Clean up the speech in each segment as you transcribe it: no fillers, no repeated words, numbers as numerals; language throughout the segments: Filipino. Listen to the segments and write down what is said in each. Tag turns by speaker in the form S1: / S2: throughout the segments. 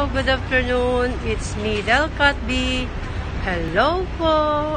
S1: good afternoon. It's me, Delcat B. Hello po.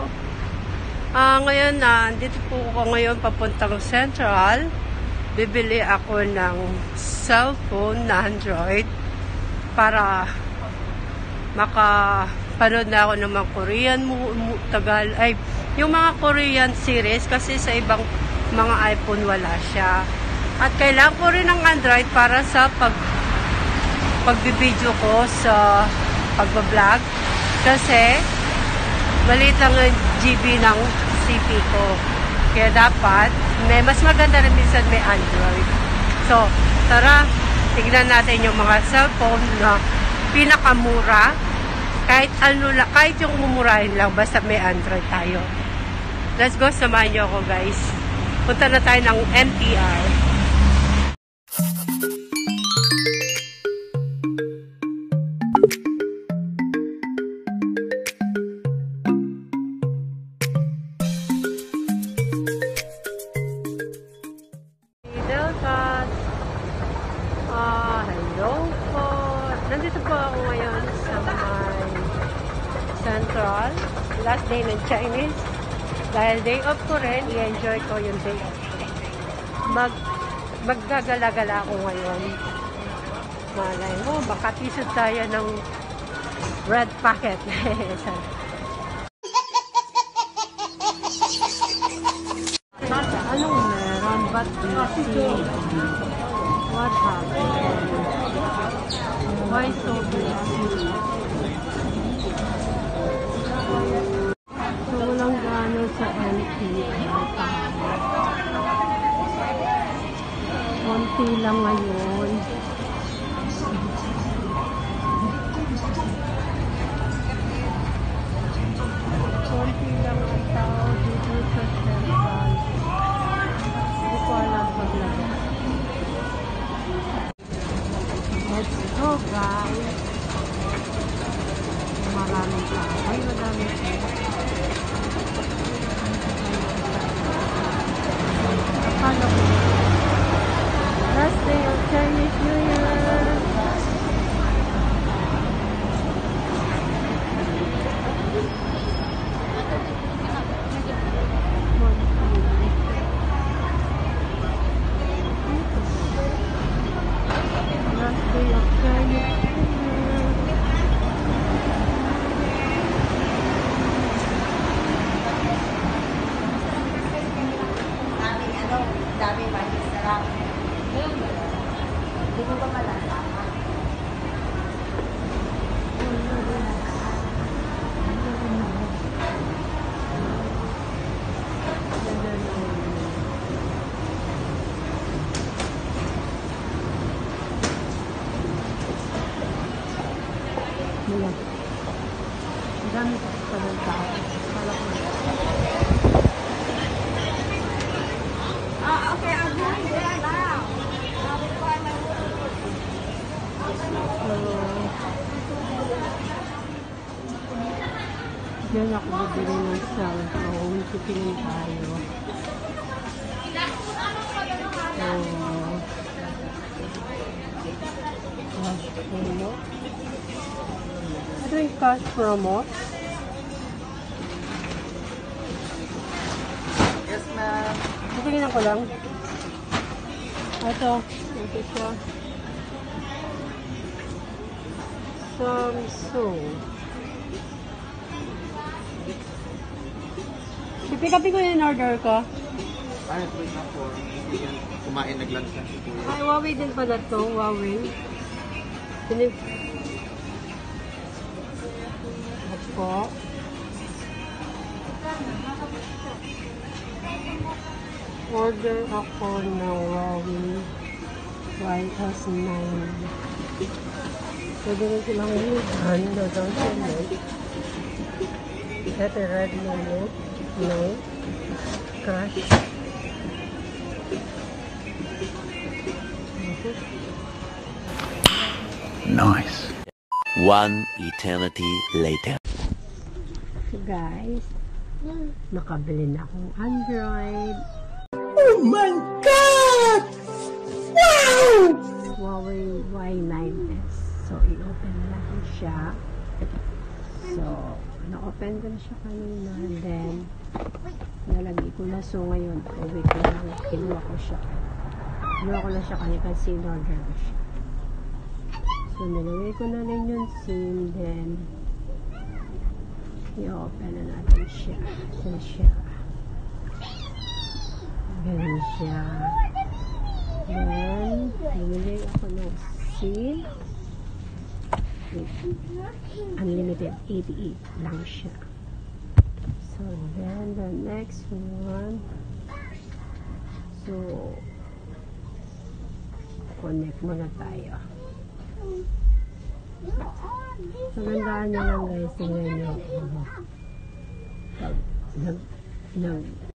S1: Ngayon dito po ako ngayon papuntang Central. Bibili ako ng cellphone na Android para makapanood na ako ng mga Korean yung mga Korean series kasi sa ibang mga iPhone wala siya. At kailangan ko rin ng Android para sa pagbibideo ko sa pagbablog kasi maliit lang ang GB ng CP ko. Kaya dapat, mas maganda rin minsan may Android. So, tara, tignan natin yung mga cellphone na pinakamura. Kahit yung mumurahin lang, basta may Android tayo. Let's go, samahan nyo ako guys. Punta na tayo ng NTR. Hello po. Nandito po ako ngayon sa my Central. Last day ng Chinese. Dahil day off ko rin, i-enjoy ko yung day off ko. Maggagala-gala ako ngayon. Malay mo, baka tisod tayo ng red packet. Anong meron? Ba't busy? What happened? Why so busy? So, walang gano'n sa NTR. Konti lang ngayon. Konti lang ang tao dito sa Central. Hindi ko alam paglagay. Let's go guys. Maraming tao. Ay, madaming tao. Paano ko? Last day of Chinese New Year.
S2: Daming manis sarap. Hindi ko ba malasama?
S1: Ang dami pa ng tao. Kala ko
S2: Okay, I'm doing that now.
S1: Diyan ako bibili ng cellphone. Titingin tayo. Cash promo. Ito yung cash promo.
S2: Yes, ma'am.
S1: Titingnan ko lang. Ito siya. Samsung. Pick-upin ko yung order ko.
S3: Ay, ito na po. Kumain, nag-lunch na si Kuya.
S1: Ay, Huawei din pala ito. Huawei. Opo. Order ako ng Huawei Y9. Pwede rin silang hudan. Dadang siya. Ito red note. No. Crush.
S4: Nice. One eternity later.
S1: So guys, nakabili na akong Android.
S4: Oh my God! Wow!
S1: Huawei Y9s. So, i-open natin siya. So, na-open ko na siya kanina. Then, nalagay ko na. So, ngayon, uwi ko lang. Kinuha ko siya. Kinuha ko na siya kanina kasi in-order ko siya. So, nilagay ko na rin yung SIM. Then, i-open na natin siya. So, siya. Ganun siya. Then, nilagay ako ng SIM. Unlimited 88 lang siya. So then the next one, so connect muna tayo. Magandaan nyo lang guys, tingnan nyo.